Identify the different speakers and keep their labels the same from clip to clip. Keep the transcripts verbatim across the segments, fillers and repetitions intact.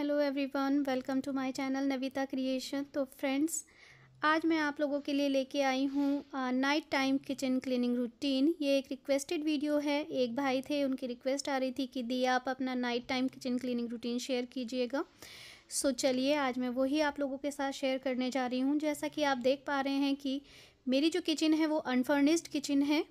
Speaker 1: Hello everyone, welcome to my channel Navita creation. तो friends, आज मैं आप लोगों के लिए लेके आई हूँ night time kitchen cleaning routine. ये एक रिक्वेस्टेड वीडियो है। एक भाई थे, उनकी रिक्वेस्ट आ रही थी कि दी आप अपना night time kitchen cleaning routine share कीजिएगा। सो चलिए, आज मैं वही आप लोगों के साथ शेयर करने जा रही हूँ। जैसा कि आप देख पा रहे हैं कि मेरी जो किचन है वो अनफर्निश्ड किचन है,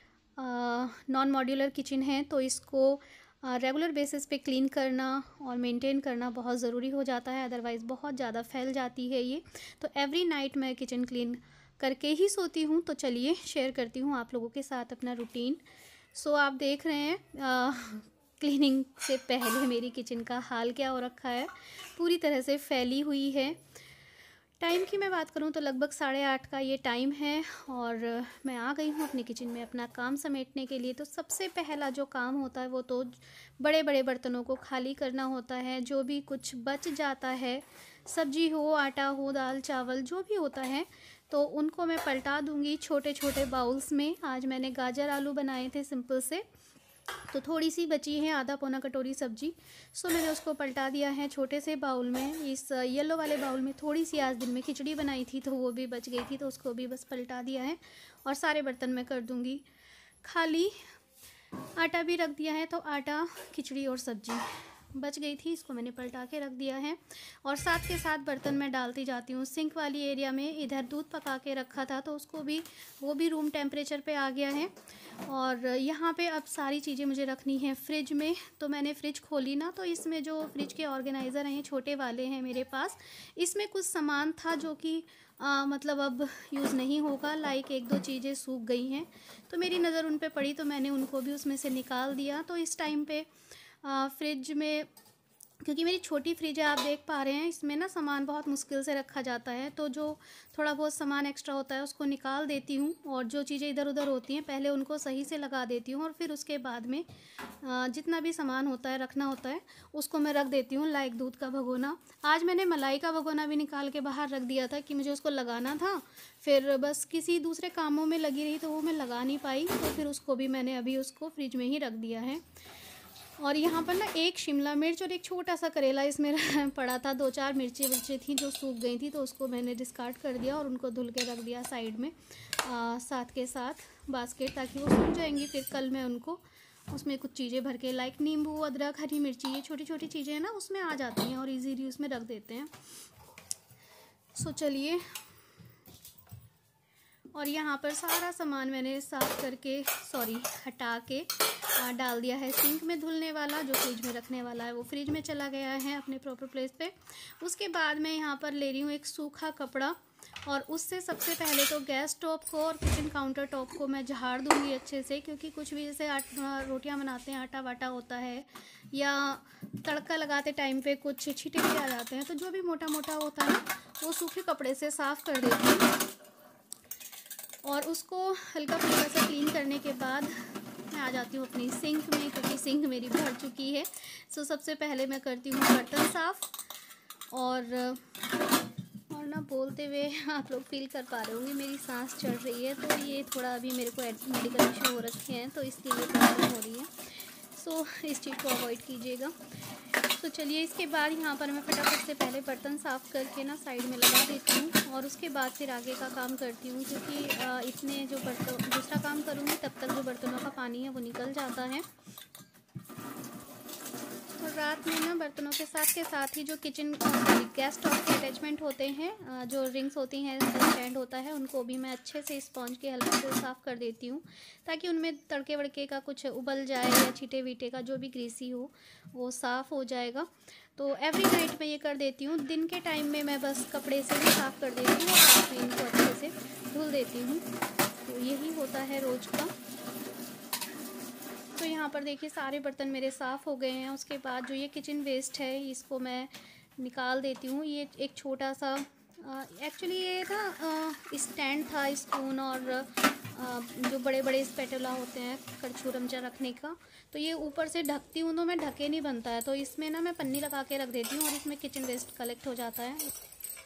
Speaker 1: नॉन मॉड्यूलर किचन है। तो इसको रेगुलर बेसिस पे क्लीन करना और मेंटेन करना बहुत ज़रूरी हो जाता है, अदरवाइज़ बहुत ज़्यादा फैल जाती है ये। तो एवरी नाइट मैं किचन क्लीन करके ही सोती हूँ। तो चलिए शेयर करती हूँ आप लोगों के साथ अपना रूटीन। सो आप देख रहे हैं क्लीनिंग से पहले मेरी किचन का हाल क्या हो रखा है, पूरी तरह से फैली हुई है। टाइम की मैं बात करूं तो लगभग साढ़े आठ का ये टाइम है और मैं आ गई हूं अपनी किचन में अपना काम समेटने के लिए। तो सबसे पहला जो काम होता है वो तो बड़े बड़े बर्तनों को खाली करना होता है। जो भी कुछ बच जाता है, सब्जी हो, आटा हो, दाल चावल जो भी होता है, तो उनको मैं पलटा दूंगी छोटे छोटे बाउल्स में। आज मैंने गाजर आलू बनाए थे सिंपल से, तो थोड़ी सी बची है, आधा पौना कटोरी सब्जी। सो मैंने उसको पलटा दिया है छोटे से बाउल में। इस येलो वाले बाउल में थोड़ी सी आज दिन में खिचड़ी बनाई थी तो वो भी बच गई थी, तो उसको भी बस पलटा दिया है। और सारे बर्तन मैं कर दूंगी खाली। आटा भी रख दिया है, तो आटा, खिचड़ी और सब्जी बच गई थी, इसको मैंने पलटा के रख दिया है। और साथ के साथ बर्तन मैं डालती जाती हूँ। सिंक वाली एरिया में इधर दूध पका के रखा था, तो उसको भी, वो भी रूम टेम्परेचर पे आ गया है। और यहाँ पे अब सारी चीज़ें मुझे रखनी है फ्रिज में। तो मैंने फ्रिज खोली ना, तो इसमें जो फ्रिज के ऑर्गेनाइज़र हैं, छोटे वाले हैं मेरे पास, इसमें कुछ सामान था जो कि आ, मतलब अब यूज़ नहीं होगा। लाइक एक दो चीज़ें सूख गई हैं, तो मेरी नज़र उन पे पड़ी, तो मैंने उनको भी उसमें से निकाल दिया। तो इस टाइम पे आ, फ्रिज में, क्योंकि मेरी छोटी फ्रिज है, आप देख पा रहे हैं, इसमें ना सामान बहुत मुश्किल से रखा जाता है। तो जो थोड़ा बहुत सामान एक्स्ट्रा होता है उसको निकाल देती हूँ, और जो चीज़ें इधर उधर होती हैं पहले उनको सही से लगा देती हूँ, और फिर उसके बाद में जितना भी सामान होता है, रखना होता है, उसको मैं रख देती हूँ। लाइक दूध का भगोना, आज मैंने मलाई का भगोना भी निकाल के बाहर रख दिया था कि मुझे उसको लगाना था, फिर बस किसी दूसरे कामों में लगी रही तो वो मैं लगा नहीं पाई, तो फिर उसको भी मैंने अभी उसको फ्रिज में ही रख दिया है। और यहाँ पर ना एक शिमला मिर्च और एक छोटा सा करेला इसमें पड़ा था। दो चार मिर्ची विर्ची थी जो सूख गई थी, तो उसको मैंने डिस्कार्ड कर दिया और उनको धुल के रख दिया साइड में, आ, साथ के साथ बास्केट, ताकि वो सूख जाएंगी। फिर कल मैं उनको उसमें कुछ चीज़ें भर के, लाइक नींबू, अदरक, हरी मिर्ची, ये छोटी छोटी चीज़ें हैं ना, उसमें आ जाती हैं और ईजीली उसमें रख देते हैं। सो चलिए, और यहाँ पर सारा सामान मैंने साफ़ करके, सॉरी हटा के डाल दिया है। सिंक में धुलने वाला, जो फ्रिज में रखने वाला है वो फ्रिज में चला गया है अपने प्रॉपर प्लेस पे। उसके बाद मैं यहाँ पर ले रही हूँ एक सूखा कपड़ा, और उससे सबसे पहले तो गैस टॉप को और किचन काउंटर टॉप को मैं झाड़ दूँगी अच्छे से, क्योंकि कुछ भी जैसे रोटियाँ बनाते हैं, आटा वाटा होता है, या तड़का लगाते टाइम पे कुछ छींटे भी आ जाते हैं, तो जो भी मोटा मोटा होता है वो सूखे कपड़े से साफ़ कर देती हूँ। और उसको हल्का फुल्का सा क्लीन करने के बाद मैं आ जाती हूँ अपनी सिंक में, क्योंकि सिंक मेरी भर चुकी है। सो सबसे पहले मैं करती हूँ बर्तन साफ़। और और ना बोलते हुए आप लोग फील कर पा रहे होंगे मेरी सांस चढ़ रही है, तो ये थोड़ा अभी मेरे को मेडिकल इशू हो रखे हैं, तो इसलिए ये प्रॉब्लम हो रही है। सो इस चीज़ को अवॉइड कीजिएगा। तो चलिए, इसके बाद यहाँ पर मैं फटाफट से पहले बर्तन साफ़ करके ना साइड में लगा देती हूँ, और उसके बाद फिर आगे का काम करती हूँ, क्योंकि इतने जो बर्तन दूसरा काम करूँगी तब तक जो बर्तनों का पानी है वो निकल जाता है। और रात में ना बर्तनों के साथ के साथ ही जो किचन गैस टॉप के अटैचमेंट होते हैं, जो रिंग्स होती हैं, स्टैंड होता है, उनको भी मैं अच्छे से स्पॉन्ज के हल्के से साफ़ कर देती हूँ, ताकि उनमें तड़के वड़के का कुछ उबल जाए, या छींटे वीटे का जो भी ग्रीसी हो वो साफ़ हो जाएगा। तो एवरी नाइट मैं ये कर देती हूँ। दिन के टाइम में मैं बस कपड़े से ही साफ़ कर देती हूँ, और रात में इनको अच्छे से धुल देती हूँ। तो यही होता है रोज़ का। तो यहाँ पर देखिए सारे बर्तन मेरे साफ़ हो गए हैं। उसके बाद जो ये किचन वेस्ट है इसको मैं निकाल देती हूँ। ये एक छोटा सा, एक्चुअली ये ना स्टैंड था स्पून और आ, जो बड़े बड़े स्पैटुला होते हैं कड़छू चमचा रखने का, तो ये ऊपर से ढकती हूँ तो मैं ढके नहीं बनता है, तो इसमें ना मैं पन्नी लगा के रख देती हूँ, और इसमें किचन वेस्ट कलेक्ट हो जाता है।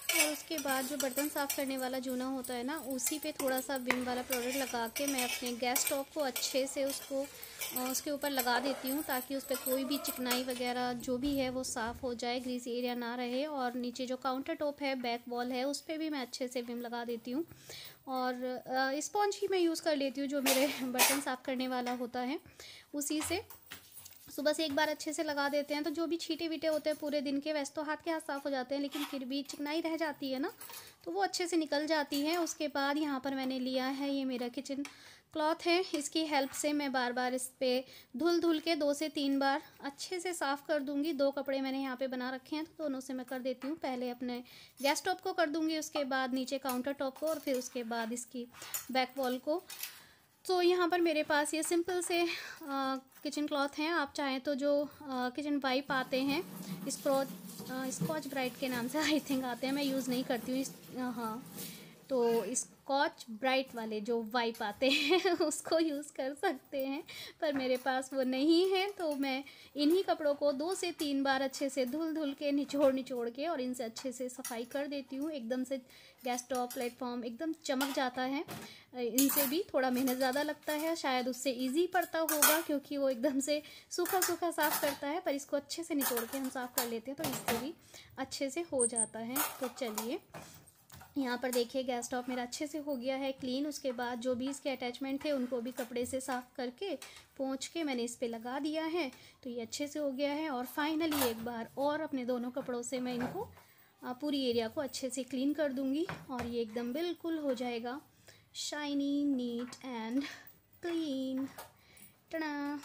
Speaker 1: और उसके बाद जो बर्तन साफ़ करने वाला जूना होता है ना, उसी पे थोड़ा सा विम वाला प्रोडक्ट लगा के मैं अपने गैस स्टोव को अच्छे से उसको उसके ऊपर लगा देती हूँ, ताकि उस पर कोई भी चिकनाई वगैरह जो भी है वो साफ़ हो जाए, ग्रीसी एरिया ना रहे। और नीचे जो काउंटर टॉप है, बैक वॉल है, उस पर भी मैं अच्छे से विम लगा देती हूँ। और स्पॉन्ज ही मैं यूज़ कर लेती हूँ, जो मेरे बर्तन साफ़ करने वाला होता है उसी से सुबह से एक बार अच्छे से लगा देते हैं, तो जो भी छींटे वीटे होते हैं पूरे दिन के, वैसे तो हाथ के हाथ साफ़ हो जाते हैं, लेकिन फिर भी चिकनाई रह जाती है ना, तो वो अच्छे से निकल जाती है। उसके बाद यहाँ पर मैंने लिया है, ये मेरा किचन क्लॉथ है, इसकी हेल्प से मैं बार बार इस पर धुल धुल के दो से तीन बार अच्छे से साफ़ कर दूँगी। दो कपड़े मैंने यहाँ पे बना रखे हैं, तो दोनों से मैं कर देती हूँ। पहले अपने गैस टॉप को कर दूँगी, उसके बाद नीचे काउंटर टॉप को, और फिर उसके बाद इसकी बैक वॉल को। तो यहाँ पर मेरे पास ये सिंपल से आ, किचन क्लॉथ हैं। आप चाहें तो जो आ, किचन वाइप आते हैं, स्क्रॉच स्कॉच ब्राइट के नाम से आई थिंक आते हैं, मैं यूज़ नहीं करती हूँ इस हाँ, तो स्कॉच ब्राइट वाले जो वाइप आते हैं उसको यूज़ कर सकते हैं, पर मेरे पास वो नहीं है। तो मैं इन्हीं कपड़ों को दो से तीन बार अच्छे से धुल धुल के, निचोड़ निचोड़ के, और इनसे अच्छे से सफाई कर देती हूँ। एकदम से गैस टॉप प्लेटफॉर्म एकदम चमक जाता है। इनसे भी थोड़ा मेहनत ज़्यादा लगता है, शायद उससे इजी पड़ता होगा, क्योंकि वो एकदम से सूखा सूखा साफ़ करता है, पर इसको अच्छे से निचोड़ के हम साफ़ कर लेते हैं, तो इससे भी अच्छे से हो जाता है। तो चलिए, यहाँ पर देखिए गैस स्टोव मेरा अच्छे से हो गया है क्लीन। उसके बाद जो भी इसके अटैचमेंट थे उनको भी कपड़े से साफ़ करके पोंछ के मैंने इस पे लगा दिया है, तो ये अच्छे से हो गया है। और फाइनली एक बार और अपने दोनों कपड़ों से मैं इनको पूरी एरिया को अच्छे से क्लीन कर दूँगी, और ये एकदम बिल्कुल हो जाएगा शाइनी, नीट एंड क्लीन। टना।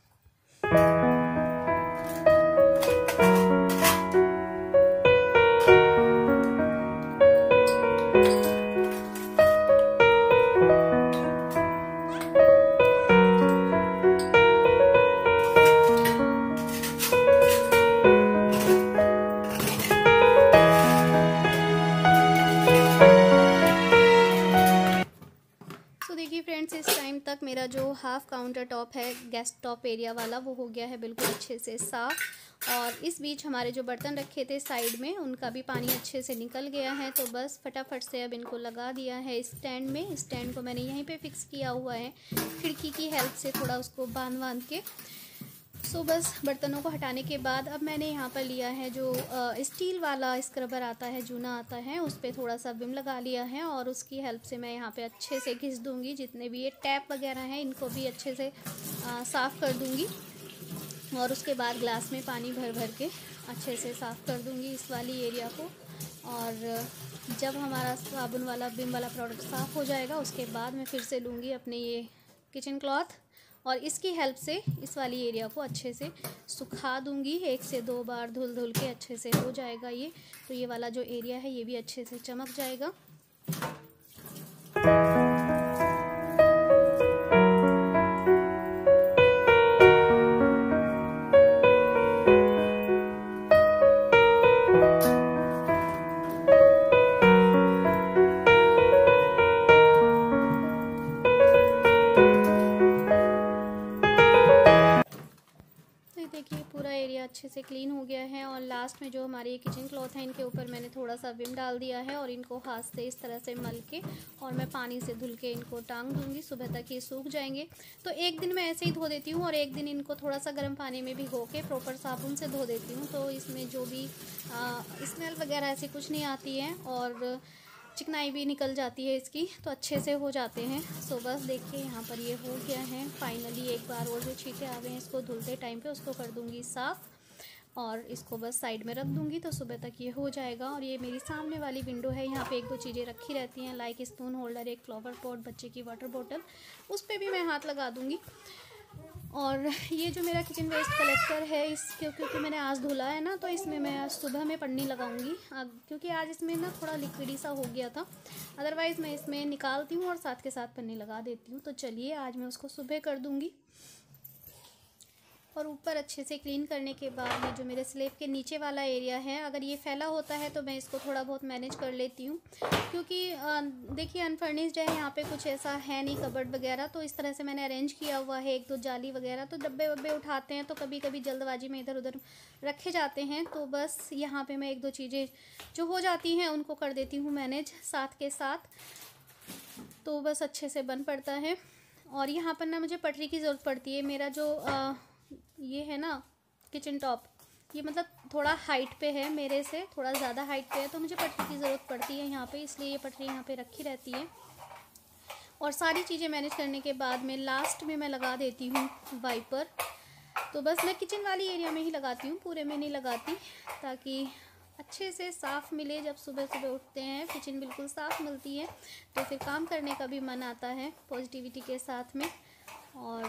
Speaker 1: फ्रेंड्स, इस टाइम तक मेरा जो हाफ काउंटर टॉप है, गैस टॉप एरिया वाला, वो हो गया है बिल्कुल अच्छे से साफ़। और इस बीच हमारे जो बर्तन रखे थे साइड में, उनका भी पानी अच्छे से निकल गया है। तो बस फटाफट से अब इनको लगा दिया है स्टैंड में। स्टैंड को मैंने यहीं पे फिक्स किया हुआ है, खिड़की की हेल्प से थोड़ा उसको बांध बांध के। सो बस बर्तनों को हटाने के बाद अब मैंने यहाँ पर लिया है जो आ, स्टील वाला स्क्रबर आता है, जूना आता है, उस पर थोड़ा सा विम लगा लिया है, और उसकी हेल्प से मैं यहाँ पे अच्छे से घिस दूँगी। जितने भी ये टैप वगैरह हैं इनको भी अच्छे से साफ़ कर दूँगी, और उसके बाद ग्लास में पानी भर भर के अच्छे से साफ़ कर दूँगी इस वाली एरिया को। और जब हमारा साबुन वाला विम वाला प्रोडक्ट साफ़ हो जाएगा, उसके बाद मैं फिर से लूँगी अपने ये किचन क्लॉथ, और इसकी हेल्प से इस वाली एरिया को अच्छे से सुखा दूंगी। एक से दो बार धुल धुल के अच्छे से हो जाएगा ये। तो ये वाला जो एरिया है ये भी अच्छे से चमक जाएगा। देखिए पूरा एरिया अच्छे से क्लीन हो गया है। और लास्ट में जो हमारे किचन क्लॉथ है, इनके ऊपर मैंने थोड़ा सा विम डाल दिया है, और इनको हाथ से इस तरह से मल के और मैं पानी से धुल के इनको टांग दूंगी। सुबह तक ये सूख जाएंगे। तो एक दिन मैं ऐसे ही धो देती हूँ, और एक दिन इनको थोड़ा सा गर्म पानी में भिगो के प्रॉपर साबुन से धो देती हूँ, तो इसमें जो भी स्मेल वगैरह ऐसी कुछ नहीं आती है, और चिकनाई भी निकल जाती है इसकी, तो अच्छे से हो जाते हैं। सो बस देखिए यहाँ पर ये हो गया है फाइनली। एक बार और जो छींटे आ गए हैं इसको धुलते टाइम पे उसको कर दूंगी साफ़, और इसको बस साइड में रख दूंगी, तो सुबह तक ये हो जाएगा। और ये मेरी सामने वाली विंडो है, यहाँ पे एक दो चीज़ें रखी रहती हैं, लाइक स्पून होल्डर, एक फ्लावर पॉट, बच्चे की वाटर बोतल, उस पर भी मैं हाथ लगा दूँगी। और ये जो मेरा किचन वेस्ट कलेक्टर है, इस क्योंकि मैंने आज धुला है ना, तो इसमें मैं आज सुबह में पन्नी लगाऊंगी, क्योंकि आज इसमें ना थोड़ा लिक्विडी सा हो गया था। अदरवाइज़ मैं इसमें निकालती हूँ और साथ के साथ पन्नी लगा देती हूँ। तो चलिए आज मैं उसको सुबह कर दूँगी। और ऊपर अच्छे से क्लीन करने के बाद में जो मेरे स्लेब के नीचे वाला एरिया है, अगर ये फैला होता है तो मैं इसको थोड़ा बहुत मैनेज कर लेती हूँ, क्योंकि देखिए अनफर्निश्ड है, यहाँ पे कुछ ऐसा है नहीं कबर्ड वगैरह, तो इस तरह से मैंने अरेंज किया हुआ है। एक दो जाली वगैरह, तो डब्बे वब्बे उठाते हैं तो कभी कभी जल्दबाजी में इधर उधर रखे जाते हैं, तो बस यहाँ पर मैं एक दो चीज़ें जो हो जाती हैं उनको कर देती हूँ मैनेज साथ के साथ, तो बस अच्छे से बन पड़ता है। और यहाँ पर ना मुझे पटरी की ज़रूरत पड़ती है। मेरा जो आ, ये है ना किचन टॉप, ये मतलब थोड़ा हाइट पे है, मेरे से थोड़ा ज़्यादा हाइट पे है, तो मुझे पटरी की ज़रूरत पड़ती है यहाँ पे, इसलिए ये पटरी यहाँ पे रखी रहती है। और सारी चीज़ें मैनेज करने के बाद में लास्ट में मैं लगा देती हूँ वाइपर। तो बस मैं किचन वाली एरिया में ही लगाती हूँ, पूरे में नहीं लगाती, ताकि अच्छे से साफ़ मिले। जब सुबह सुबह उठते हैं किचन बिल्कुल साफ़ मिलती है तो फिर काम करने का भी मन आता है पॉजिटिविटी के साथ में। और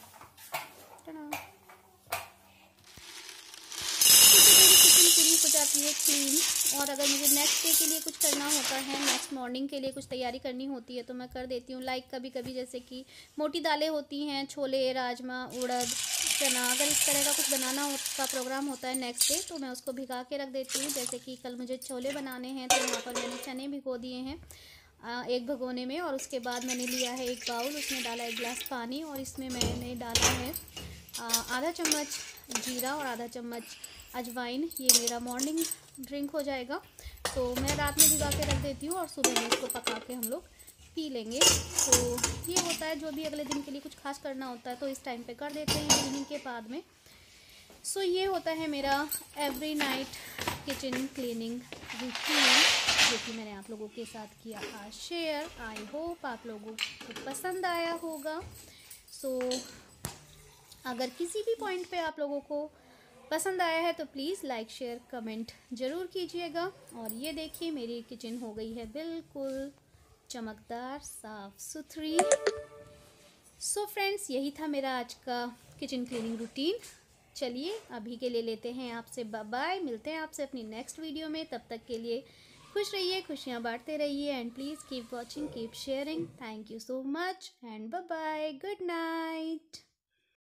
Speaker 1: किचन पूरी हो जाती है क्लीन। और अगर मुझे नेक्स्ट डे के लिए कुछ करना होता है, नेक्स्ट मॉर्निंग के लिए कुछ तैयारी करनी होती है तो मैं कर देती हूँ। लाइक कभी कभी जैसे कि मोटी दालें होती हैं, छोले, राजमा, उड़द, चना, अगर इस तरह का कुछ बनाना हो का प्रोग्राम होता है नेक्स्ट डे, तो मैं उसको भिगा के रख देती हूँ। जैसे कि कल मुझे छोले बनाने हैं तो यहाँ पर मैंने चने भिगो दिए हैं एक भगोने में, और उसके बाद मैंने लिया है एक बाउल, उसमें डाला एक गिलास पानी, और इसमें मैंने डाला है आधा चम्मच जीरा और आधा चम्मच अजवाइन। ये मेरा मॉर्निंग ड्रिंक हो जाएगा। तो मैं रात में भिगा के रख देती हूँ और सुबह में इसको पका के हम लोग पी लेंगे। तो ये होता है, जो भी अगले दिन के लिए कुछ खास करना होता है तो इस टाइम पे कर देते हैं इवनिंग के बाद में। सो so, ये होता है मेरा every night kitchen cleaning routine, जो कि मैंने आप लोगों के साथ किया आज शेयर। आई होप आप लोगों को पसंद आया होगा। सो so, अगर किसी भी पॉइंट पे आप लोगों को पसंद आया है तो प्लीज़ लाइक शेयर कमेंट ज़रूर कीजिएगा। और ये देखिए मेरी किचन हो गई है बिल्कुल चमकदार, साफ़ सुथरी। सो फ्रेंड्स, यही था मेरा आज का किचन क्लीनिंग रूटीन। चलिए अभी के लिए लेते हैं आपसे बाय बाय, मिलते हैं आपसे अपनी नेक्स्ट वीडियो में। तब तक के लिए खुश रहिए, खुशियाँ बांटते रहिए, and please keep watching, keep sharing. Thank you so much and bye bye, good night.